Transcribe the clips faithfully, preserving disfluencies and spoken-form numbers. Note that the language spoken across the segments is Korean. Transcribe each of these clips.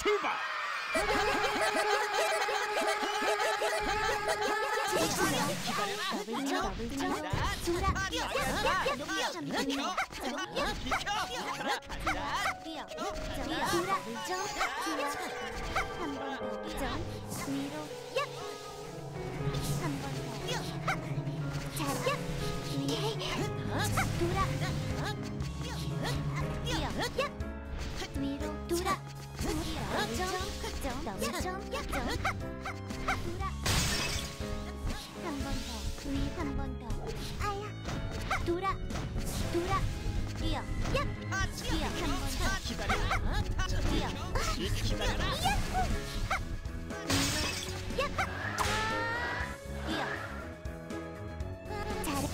출발! 위로 돌아 한 번 더, 위 한 번 더. 아야, 돌아, 돌아, 뛰어, 야, 뛰어 한 번 더. 기다려. 뛰어, 기다려라. 위로, 야, 뛰어. 잘해,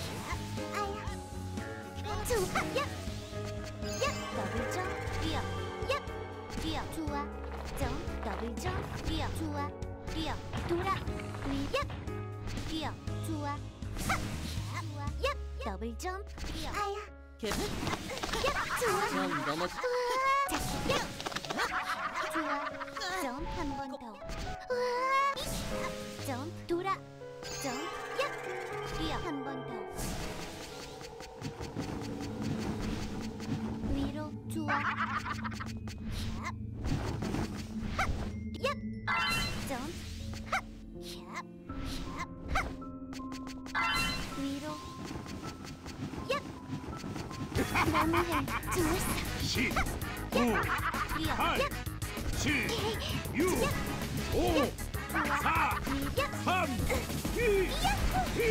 아야, 좋아, 야, 야, 더블 점, 뛰어, 야, 뛰어, 좋아, 점, 더블 점, 뛰어, 좋아, 뛰어, 돌아, 위, 야. 뛰어, 좋아, 하! 좋아, 야, 더블 점, 뛰어, 아야, 계속 야, 좋아, 점 넘어. 우와, 자, 야, 좋아, 점 한 번 더, 우와, 점, 돌아, 점, 야, 뛰어 한 번 더, 위로, 좋아, 야, 하, 야, 점, 하, 야. 위로 야! 너무해 좋았어 십, 구, 뛰어 팔, 야! 칠, 육, 오, 사, 삼, 이, 일.